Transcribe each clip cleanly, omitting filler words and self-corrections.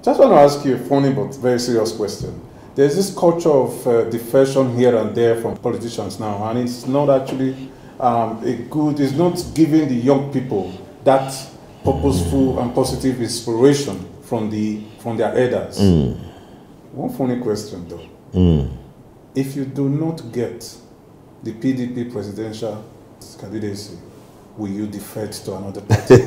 Just want to ask you a funny but very serious question. There's this culture of defection here and there from politicians now, and it's not actually it's not giving the young people that purposeful and positive inspiration from their elders. One funny question though. If you do not get the PDP presidential candidacy, will you defect to another party?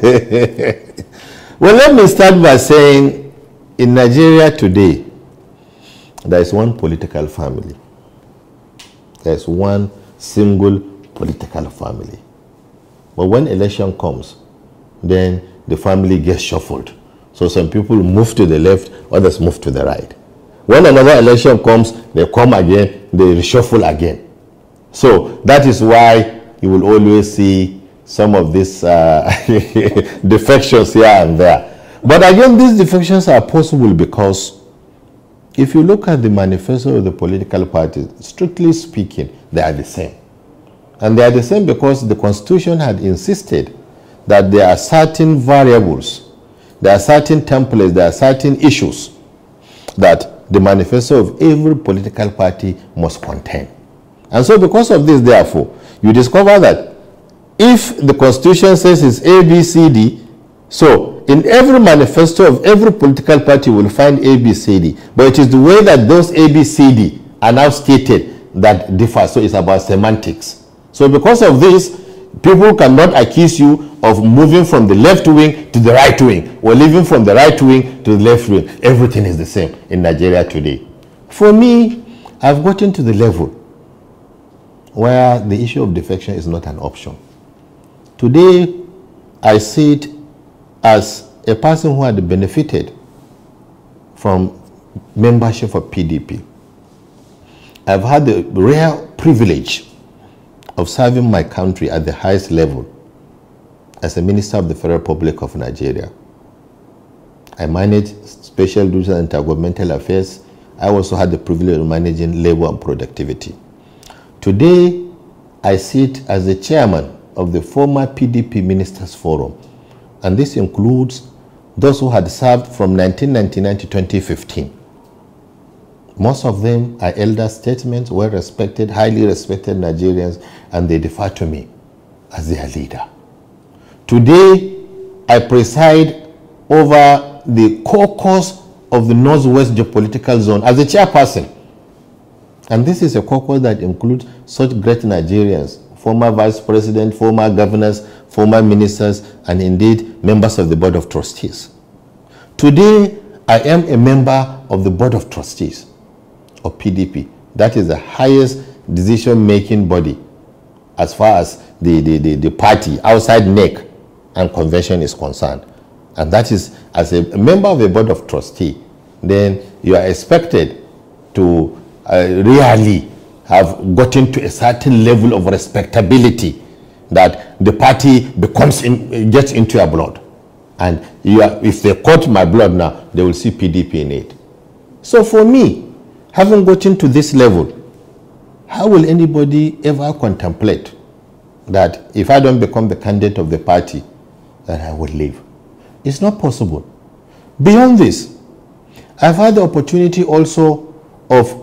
Well, let me start by saying, in Nigeria today, there is one political family. There is one single political family. But when election comes, then the family gets shuffled. So some people move to the left, others move to the right. When another election comes, they come again, they reshuffle again. So that is why you will always see some of these defections here and there. But again, these defections are possible because if you look at the manifesto of the political parties, strictly speaking, they are the same. And they are the same because the Constitution had insisted that there are certain variables, there are certain templates, there are certain issues that the manifesto of every political party must contain. And so because of this, therefore, you discover that if the Constitution says it's A, B, C, D, so in every manifesto of every political party, you will find A, B, C, D. But it is the way that those A, B, C, D are now stated that differ. So it's about semantics. So because of this, people cannot accuse you of moving from the left wing to the right wing or living from the right wing to the left wing. Everything is the same in Nigeria today. For me, I've gotten to the level where the issue of defection is not an option. Today, I see it as a person who had benefited from membership of PDP. I've had the rare privilege of serving my country at the highest level as a Minister of the Federal Republic of Nigeria. I managed special duties and intergovernmental affairs. I also had the privilege of managing labor and productivity. Today, I sit as the chairman of the former PDP Ministers Forum, and this includes those who had served from 1999 to 2015. Most of them are elder statesmen, well-respected, highly respected Nigerians, and they defer to me as their leader. Today, I preside over the caucus of the Northwest Geopolitical Zone as the chairperson. And this is a caucus that includes such great Nigerians, former vice president, former governors, former ministers, and indeed members of the Board of Trustees. Today, I am a member of the Board of Trustees of PDP. That is the highest decision-making body as far as the party outside NEC and convention is concerned. And that is, as a member of the Board of Trustees, then you are expected to really have gotten to a certain level of respectability that the party gets into your blood. And if they cut my blood now, they will see PDP in it. So for me, having gotten to this level, how will anybody ever contemplate that if I don't become the candidate of the party, that I would leave? It's not possible. Beyond this, I've had the opportunity also of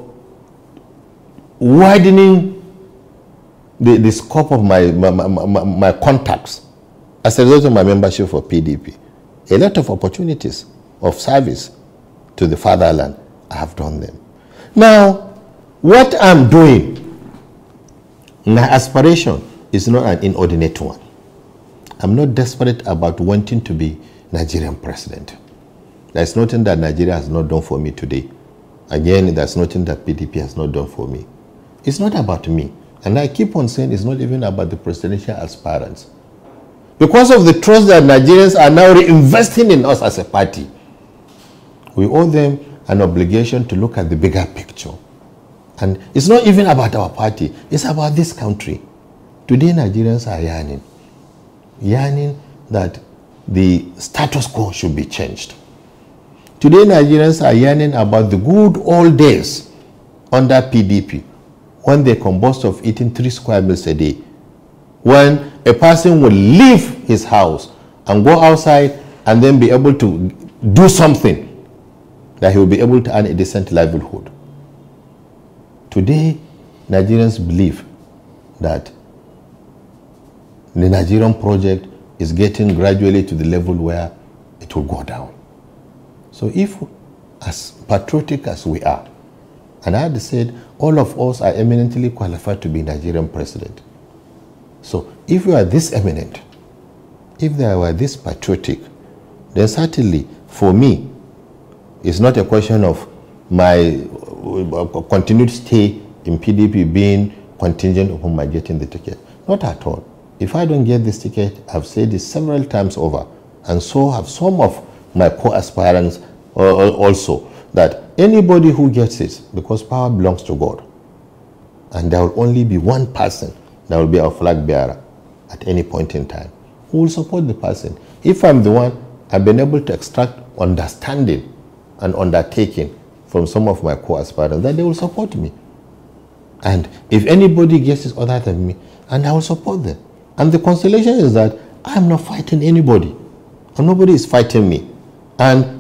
widening the scope of my contacts as a result of my membership for PDP. A lot of opportunities of service to the fatherland, I have done them. Now, what I'm doing, my aspiration is not an inordinate one. I'm not desperate about wanting to be Nigerian president. There's nothing that Nigeria has not done for me today. Again, there's nothing that PDP has not done for me. It's not about me. And I keep on saying it's not even about the presidential aspirants. Because of the trust that Nigerians are now reinvesting in us as a party, we owe them an obligation to look at the bigger picture. And it's not even about our party. It's about this country. Today, Nigerians are yearning that the status quo should be changed. Today, Nigerians are yearning about the good old days under PDP, when they composed of eating 3 square meals a day, when a person will leave his house and go outside and then be able to do something that he will be able to earn a decent livelihood. Today, Nigerians believe that the Nigerian project is getting gradually to the level where it will go down. So if, as patriotic as we are, and I had said all of us are eminently qualified to be Nigerian president. So if you are this eminent, if they were this patriotic, then certainly for me, it's not a question of my continued stay in PDP being contingent upon my getting the ticket. Not at all. If I don't get this ticket, I've said this several times over, and so have some of my co-aspirants also, that anybody who gets it, because power belongs to God, and there will only be one person that will be our flag bearer at any point in time, who will support the person. If I'm the one, I've been able to extract understanding and undertaking from some of my co-aspirants that they will support me. And if anybody gets it other than me, and I will support them. And the consolation is that I'm not fighting anybody, and nobody is fighting me. And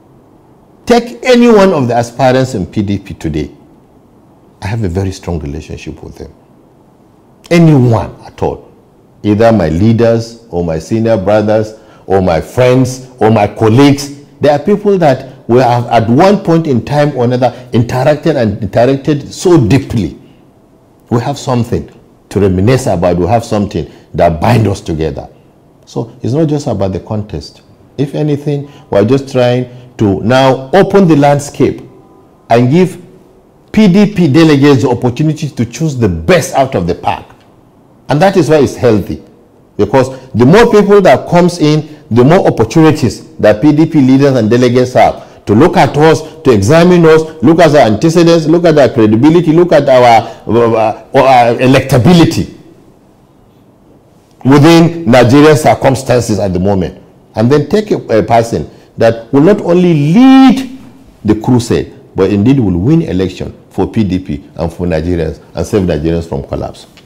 take any one of the aspirants in PDP today, I have a very strong relationship with them. Anyone at all, either my leaders or my senior brothers or my friends or my colleagues. There are people that we have at one point in time or another interacted so deeply. We have something to reminisce about. We have something that binds us together. So it's not just about the contest. If anything, we're just trying to now open the landscape and give PDP delegates the opportunity to choose the best out of the pack. And that is why it's healthy. Because the more people that comes in, the more opportunities that PDP leaders and delegates have to look at us, to examine us, look at our antecedents, look at our credibility, look at our electability within Nigerian circumstances at the moment. And then take a person that will not only lead the crusade, but indeed will win election for PDP and for Nigerians and save Nigerians from collapse.